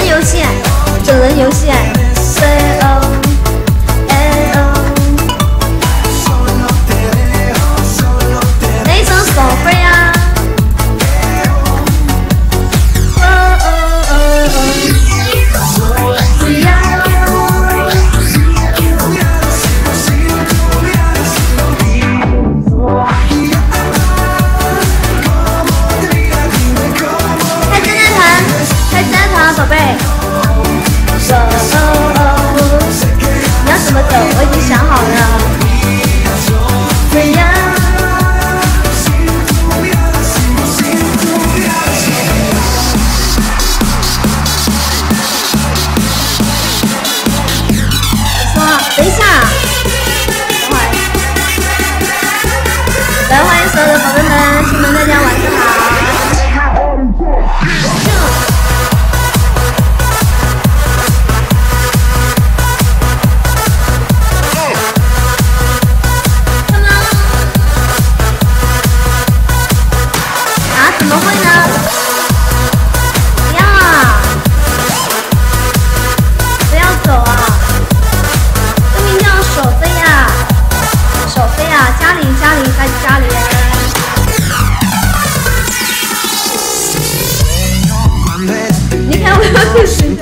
人游戏，整人游戏哪一首手飞呀？宝贝，你要怎么走？我已经想好了。怎样？说，等一下，等会儿。来，欢迎所有的宝贝们，亲们，大家晚上好。怎么会呢？不要啊！不要走啊！这名叫手飞呀，手飞呀！嘉玲在家里。你看我要去